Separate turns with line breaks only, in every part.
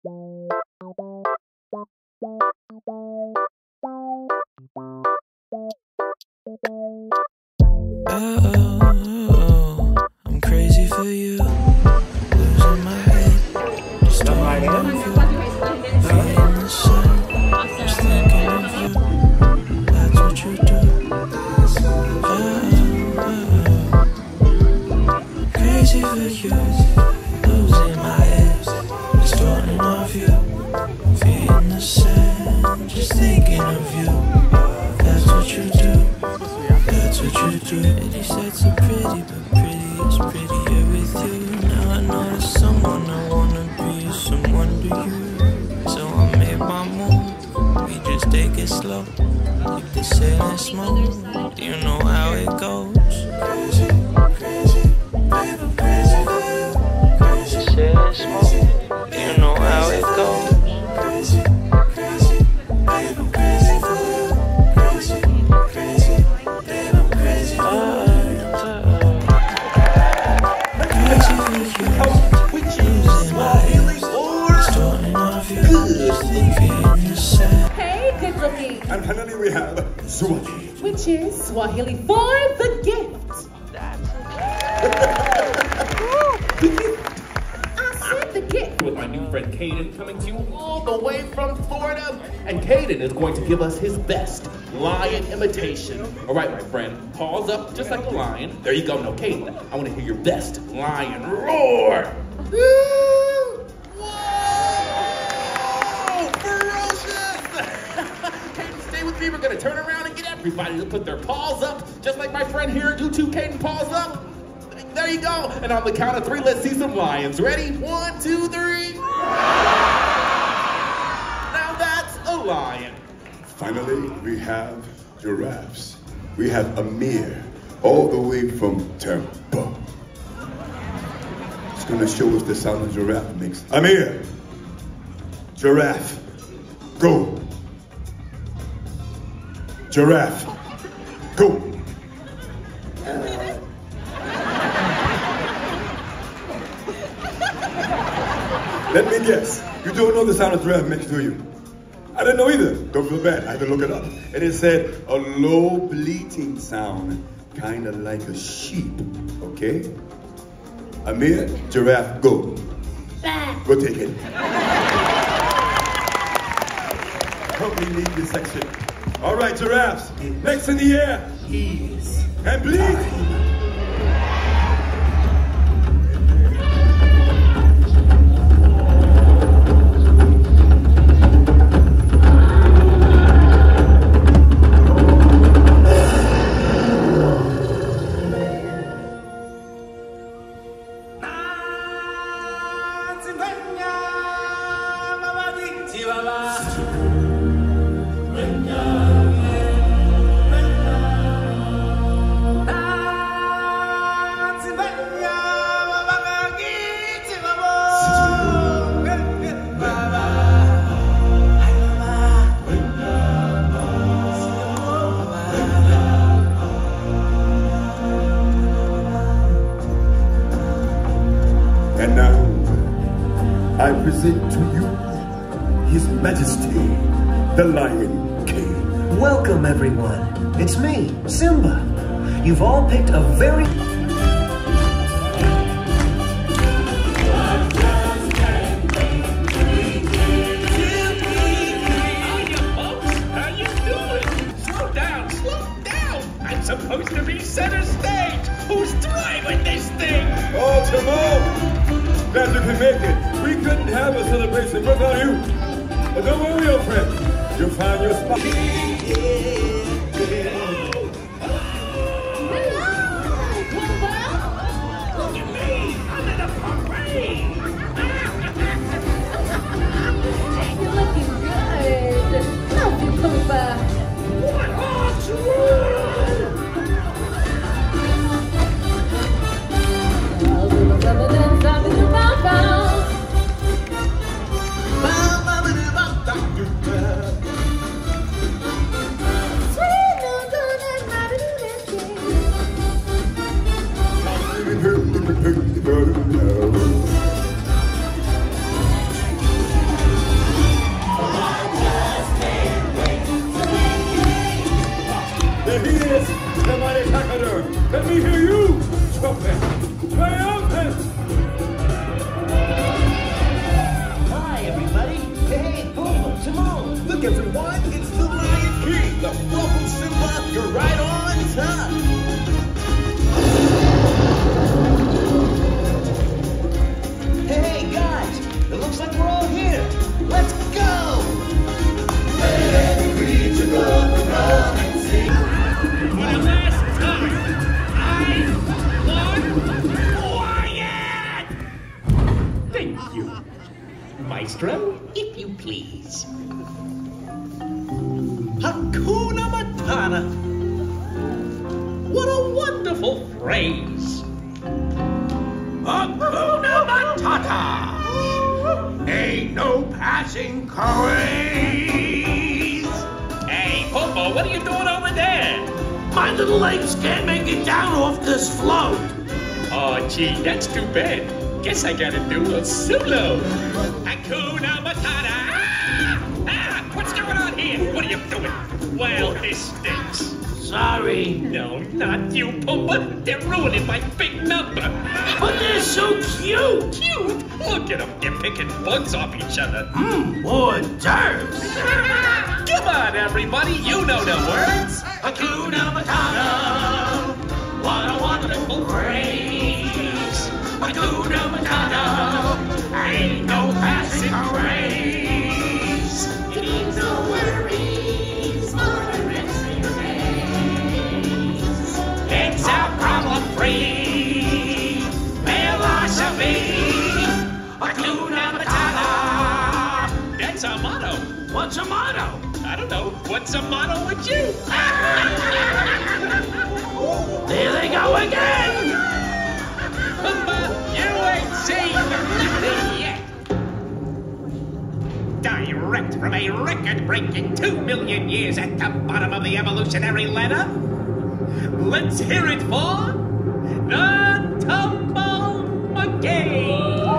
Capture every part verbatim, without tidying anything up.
Oh, I'm crazy for you, losing my head, just starting of you, feeling the sun, just thinking of you, that's what you do. Oh, crazy for you, losing my head, just starting of you, feeling the sun, just thinking of you, that's what you do. That's what you do. And you said so pretty, but pretty is prettier with you. Now I know there's someone I wanna be, someone to you. So I made my move. We just take it slow, keep the sailing smooth. You know how it goes. Crazy, crazy, baby, I'm crazy for you. Crazy, sailing smooth. You know how it goes. Crazy, crazy, baby, I'm crazy for you. Crazy, crazy.
Hey, good looking.
And finally we have Swahili.
Which is Swahili for the gift. I said the gift.
With my new friend Caden coming to you all the way from Florida. And Caden is going to give us his best lion imitation. All right, my friend, paws up just like a lion. There you go. No, Caden, I want to hear your best lion roar. Whoa! Ferocious! Caden, stay with me. We're going to turn around and get everybody to put their paws up, just like my friend here. You too, Caden, paws up. There you go. And on the count of three, let's see some lions. Ready? One, two, three. Now that's a lion.
Finally, we have giraffes. We have Amir, all the way from Tampa. He's gonna show us the sound a giraffe makes. Amir, giraffe, go. Giraffe, go. Let me guess, you don't know the sound a giraffe makes, do you? I didn't know either. Don't feel bad. I had to look it up. And it said a low bleating sound, kind of like a sheep. Okay? Amir, giraffe, go.
Bah.
Go take it. Help me lead this section. All right, giraffes. Next in the air. Ease. And bleed. And now, I present to you His Majesty, the Lion King.
Welcome, everyone. It's me, Simba. You've all picked a very...
Supposed to be center stage. Who's driving this thing?
Oh, Timon! Glad you can make it. We couldn't have a celebration without you. But don't worry, old friend. You'll find your spot.
Look at me. I'm in a parade.
You're looking good. Love you, Pumbaa.
What are you?
Let me hear you, trumpet. Triumphant.
Hi, everybody. Hey, Pumbaa, Timon. Look, everyone, it's the Lion King. The welcome, Simba. You're right on time. Hey, guys. It looks like we're all here. Let's go. Every creature of the galaxy.
For the last time, I want quiet! Thank you. Maestro, if you please. Hakuna Matata. What a wonderful phrase. Hakuna Matata. Ain't no passing craze. Hey, Pumbaa, what are you doing over there? My little legs can't make it down off this float. Oh, gee, that's too bad. Guess I gotta do a solo. Hakuna Matata. Ah! Ah! What's going on here? What are you doing? Well, this stinks. Sorry. No, not you, Pumbaa. They're ruining my big number. But they're so cute. Cute? Look at them. They're picking bugs off each other. Mmm, hors d'oeuvres. Come on, everybody. You know the words. Hakuna Matata. What a wonderful phrase. Hakuna Matata. Ain't no passing craze. It means no worries for the rest of your days. It's our problem-free philosophy. Hakuna Matata. That's our motto. What's a motto? I don't know. What's a motto with you? There they go again! Pumbaa, you ain't seen nothing yet! Direct from a record-breaking two million years at the bottom of the evolutionary ladder, let's hear it for the Tumble McGee!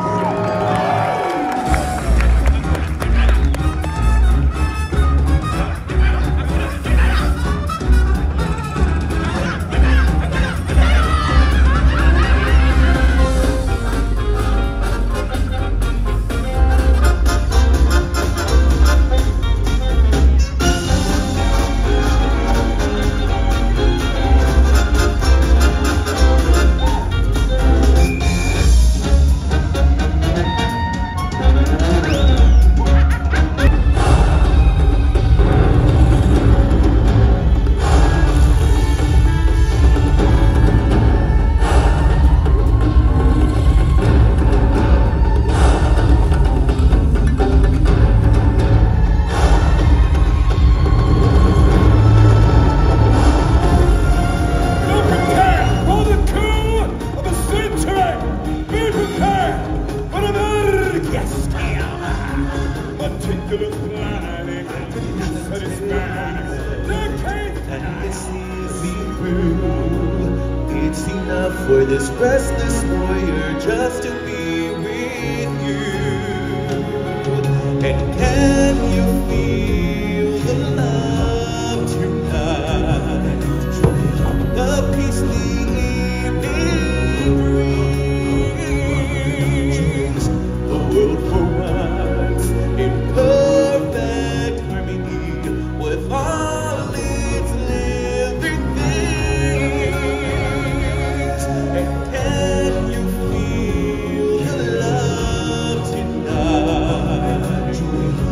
It's enough for this restless warrior just to be with you. And can you feel the love tonight? The peace the evening brings. The world for once in perfect harmony with all its living things. And can you feel the love tonight?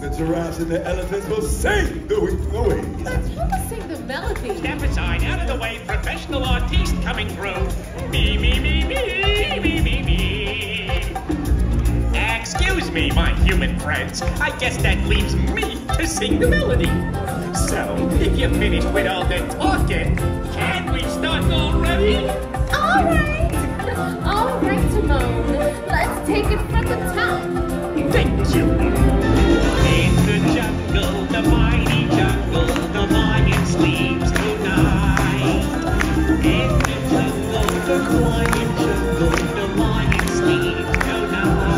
The giraffes and the elephants will sing the week the way.
Help us sing the melody.
Step aside, out of the way, professional artiste coming through. Me, me, me, me, me, me, me. Excuse me, my human friends. I guess that leaves me to sing the melody. So, if you're finished with all the talking, can we start already?
All right. All right, Timon. Let's take it from the top.
Thank you. In the jungle, the mighty jungle, the lion sleeps tonight. In the jungle, the quiet jungle, the lion sleeps tonight.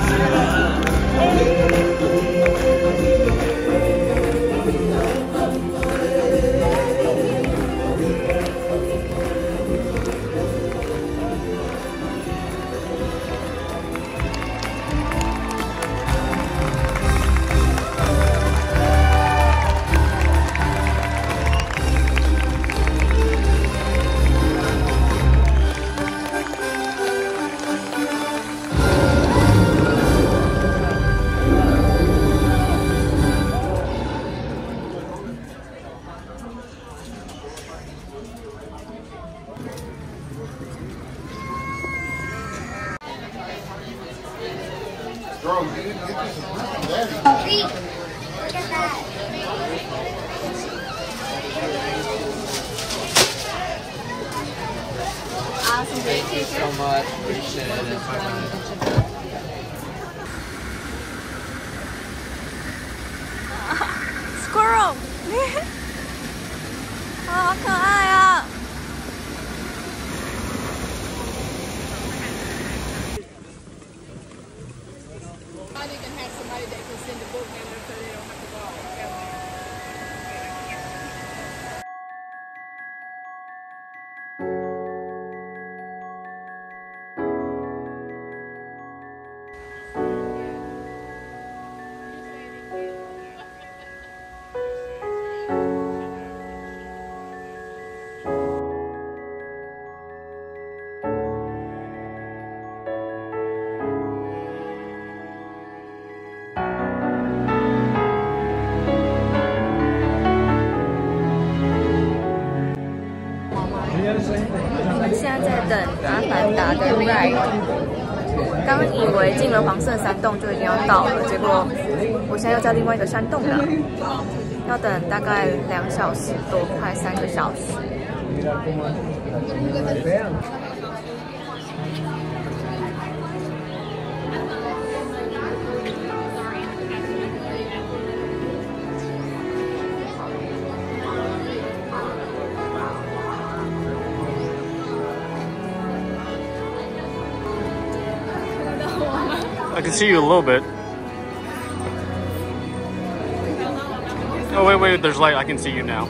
Thank you so much. Appreciate it.
Squirrel! 好可爱啊！ 我们现在在等《阿凡达》的 ride。刚以为进了黄色山洞就已经要到了，结果我现在又在另外一个山洞了，要等大概两小时多，快三个小时。
I can see you a little bit. Oh, wait, wait, there's light. I can see you now.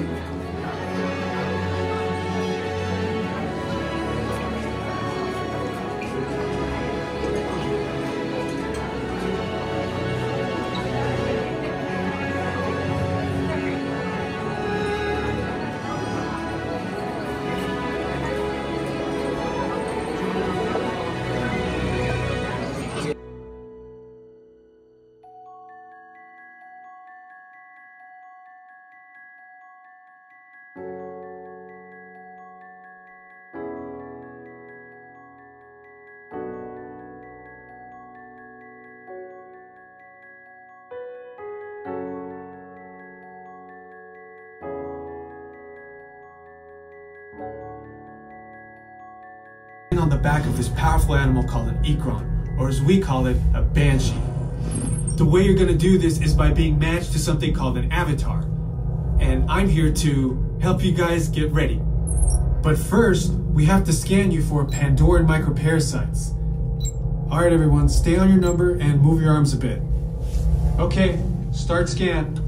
On the back of this powerful animal called an Ikron, or as we call it, a Banshee. The way you're going to do this is by being matched to something called an avatar. And I'm here to help you guys get ready. But first, we have to scan you for Pandoran microparasites. Alright everyone, stay on your number and move your arms a bit. Okay, start scan.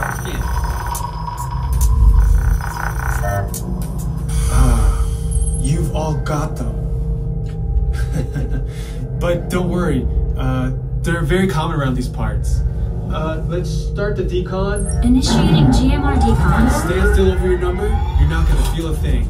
Ah, you've all got them. But don't worry, uh, they're very common around these parts. Uh, let's start the decon.
Initiating G M R decon.
Stand still over your number, you're not gonna feel a thing.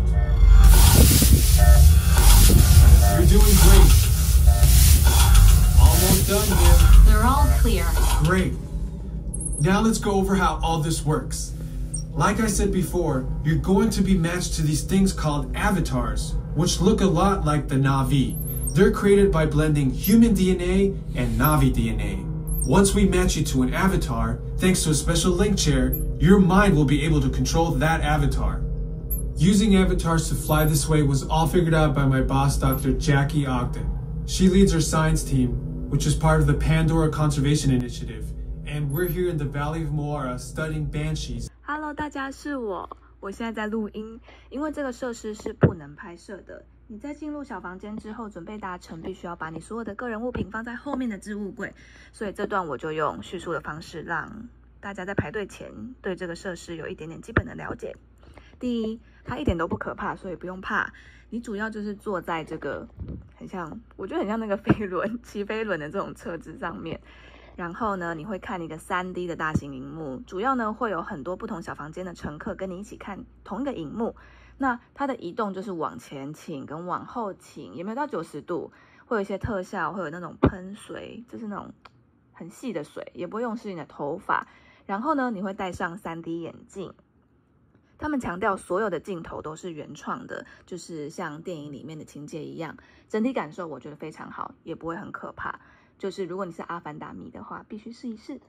You're doing great. Almost done here.
They're all clear.
Great. Now let's go over how all this works. Like I said before, you're going to be matched to these things called avatars, which look a lot like the Na'vi. They're created by blending human D N A and Na'vi D N A. Once we match you to an avatar, thanks to a special link chair, your mind will be able to control that avatar. Using avatars to fly this way was all figured out by my boss, Doctor Jackie Ogden. She leads our science team, which is part of the Pandora Conservation Initiative, and we're here in the Valley of Moara studying banshees.
Hello， 大家是我，我现在在录音，因为这个设施是不能拍摄的。你在进入小房间之后，准备搭乘，必须要把你所有的个人物品放在后面的置物柜，所以这段我就用叙述的方式，让大家在排队前对这个设施有一点点基本的了解。第一，它一点都不可怕，所以不用怕。你主要就是坐在这个很像，我觉得很像那个飞轮、骑飞轮的这种车子上面。然后呢，你会看一个 三 D 的大型萤幕，主要呢会有很多不同小房间的乘客跟你一起看同一个萤幕。那它的移动就是往前倾跟往后倾，也没有到九十度，会有一些特效，会有那种喷水，就是那种很细的水，也不会用湿你的头发。然后呢，你会戴上 三 D 眼镜。他们强调所有的镜头都是原创的，就是像电影里面的情节一样，整体感受我觉得非常好，也不会很可怕。就是如果你是阿凡达迷的话，必须试一试。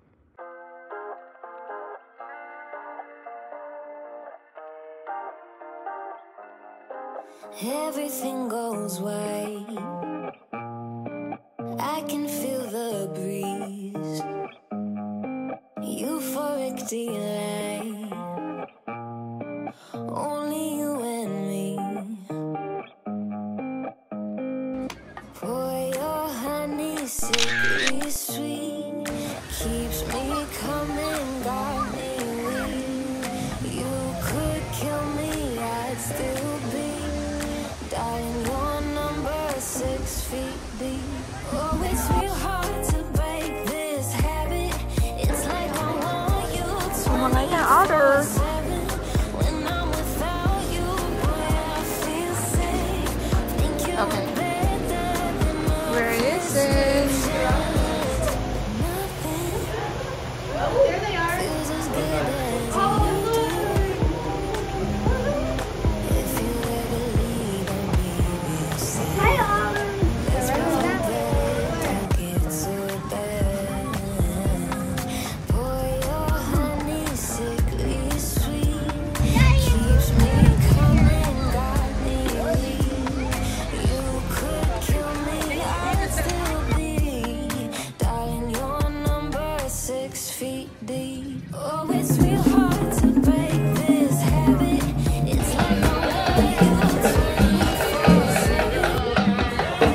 Everything goes white. I can feel the breeze. Euphoric delight. Only you and me. Boy, your honey sickly sweet keeps me coming, got me weak. You could kill me, I'd still be. Darling, your number six feet deep. Oh, it's real hard to break this habit. It's like I want you twenty-four seven. When I'm without you, boy, I feel safe. Think you're
Okay.
better than
Where is it?
nothing.
Oh, there they are.
Feels as good as
Oh,
you do. If you ever leave, I'll be real sad.
hi, all.
Let's forget, don't get so bad. Boy, your honey sickly sweet keeps me coming, got me weak. You could kill me, I'd still be. Darling, your number six feet deep. Oh, it's real hard to break this habit. It's like I want you twenty-four seven.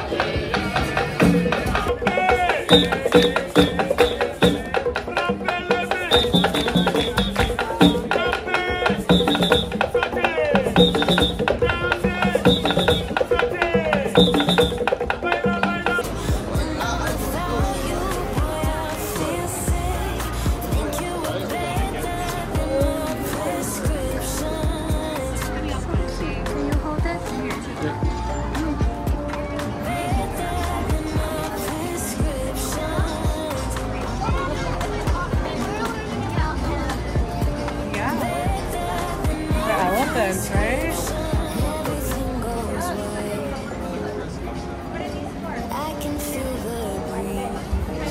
When I'm without you, boy, I feel safe. Think you were better than my prescriptions.
Can you hold it?
Better than my prescriptions.
The elephants, right?
Everything goes right. I can feel the breeze.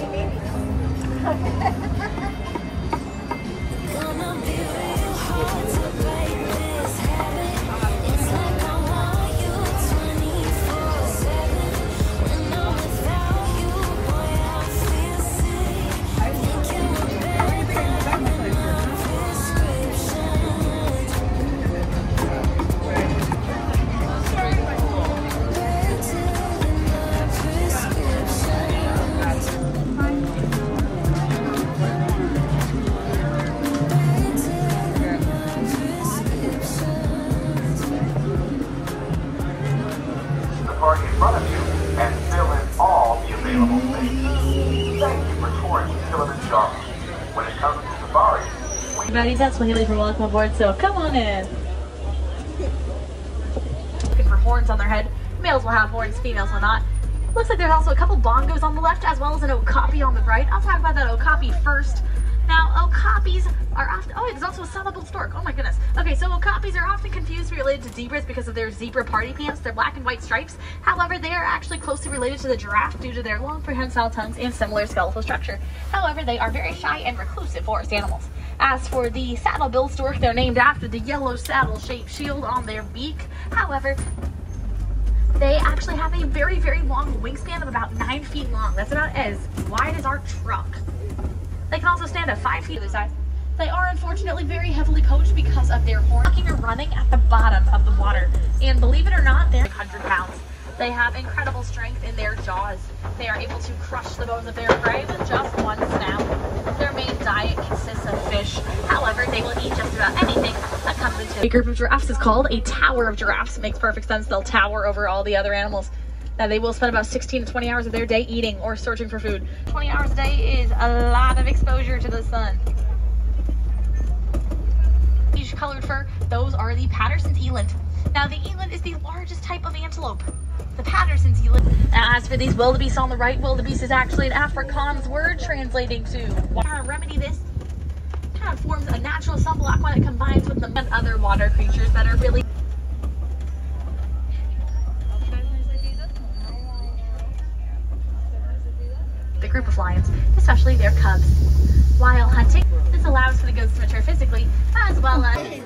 Gonna be real hard to break this habit. It's like I want you twenty-four seven. When I'm without you, boy, I feel sick. Think you were better than my prescriptions.
The party in front of you and fill in all the available spaces. Thank you for touring Kilimanjaro. When it comes to safari,
Everybody, that's Swahili for welcome aboard, so come on in.
Looking for horns on their head. Males will have horns, females will not.
Looks like there's also a couple bongos on the left as well as an okapi on the right. I'll talk about that okapi first. Now, okapis are often, oh, there's also a sellable stork. Oh my goodness. Okay, so okapis are often confused related to zebras because of their zebra party pants, their black and white stripes. However, they are actually closely related to the giraffe due to their long prehensile tongues and similar skeletal structure. However, they are very shy and reclusive forest animals. As for the saddle-billed stork, they're named after the yellow saddle-shaped shield on their beak. However, they actually have a very, very long wingspan of about nine feet long. That's about as wide as our truck. They can also stand at five feet of the size. They are unfortunately very heavily poached because of their horn. Walking or running at the bottom of the water. And believe it or not, they're one hundred pounds. They have incredible strength in their jaws. They are able to crush the bones of their prey with just one snout. Their main diet consists of fish. However, they will eat just about anything that comes into. A group of giraffes is called a tower of giraffes. It makes perfect sense. They'll tower over all the other animals. Now, they will spend about sixteen to twenty hours of their day eating or searching for food. twenty hours a day is a lot of exposure to the sun. Each colored fur, those are the Patterson's eland. Now, the eland is the largest type of antelope. The Patterson's eland. Now, as for these wildebeest on the right, wildebeest is actually an Afrikaans word translating to how to remedy this. Kind of forms a natural ensemble aqua that combines with the other water creatures that are really. The group of lions, especially their cubs. While hunting, this allows for the goats to mature physically as well as.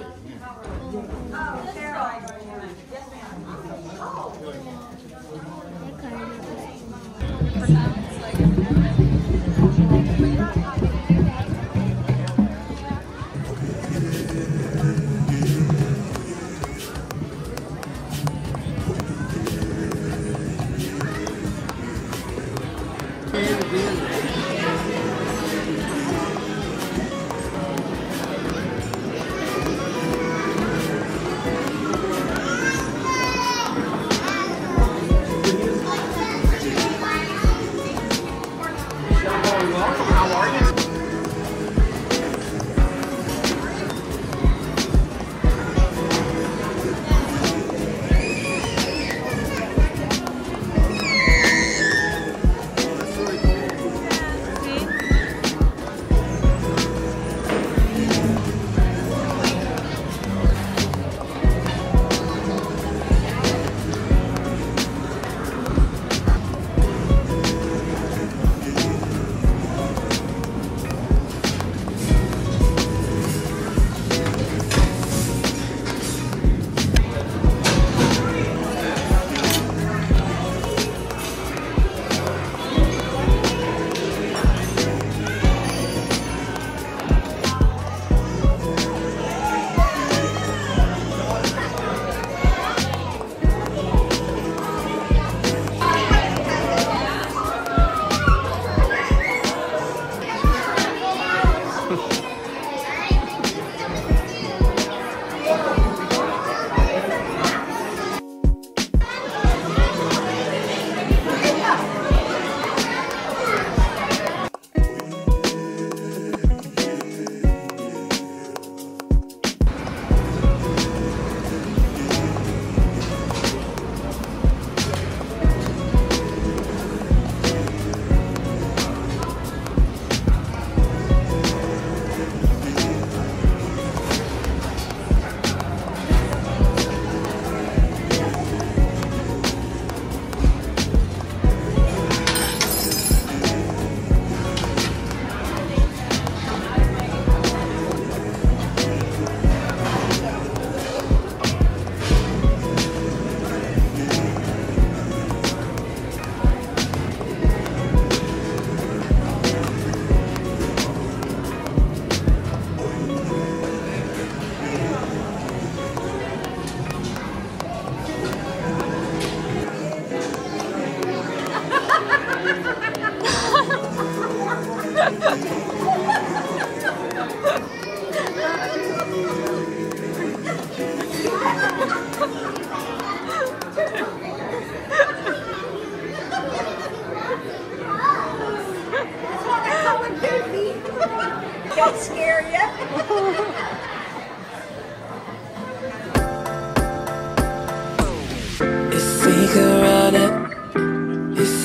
Don't scare you.
If we could run it, if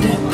body.